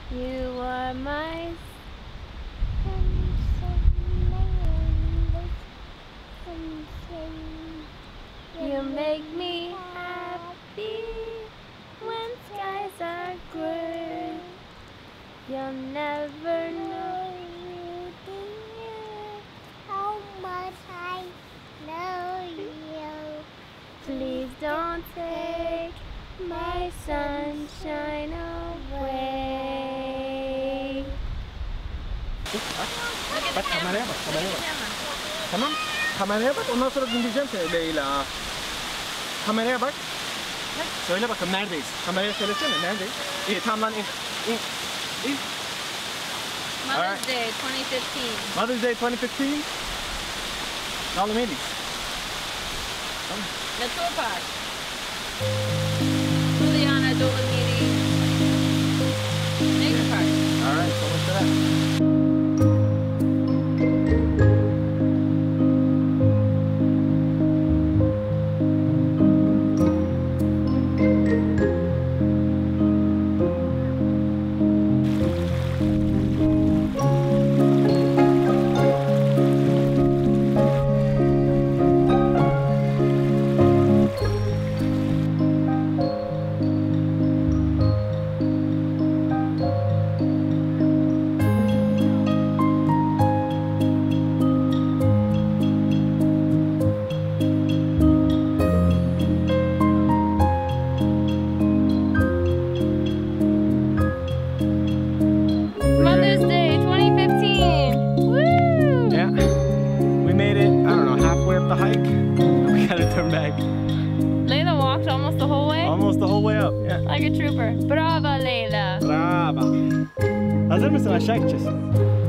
You are my you make me happy when skies are gray. You'll never know how much I know you. Please don't take my sunshine away. Bak kameraya bak, kameraya bak. Tamam, kameraya bak. Ondan sonra dinleyeceğim seni Leyla. Kameraya bak. Söyle bakalım neredeyiz? Kameraya söylesene neredeyiz? İyi tamam lan in. Mother's Day 2015. Mother's Day 2015. Dolomities. Nature Park. Juliana Dolomites. Nature Park. Alright, so much for that. Mother's Day 2015. Woo! Yeah, we made it, I don't know, halfway up the hike. We gotta turn back. Layla walked almost the whole way. Almost the whole way up, yeah. Like a trooper. Brava, Layla. Brava. Hazır mısın? Aşağı gideceğiz.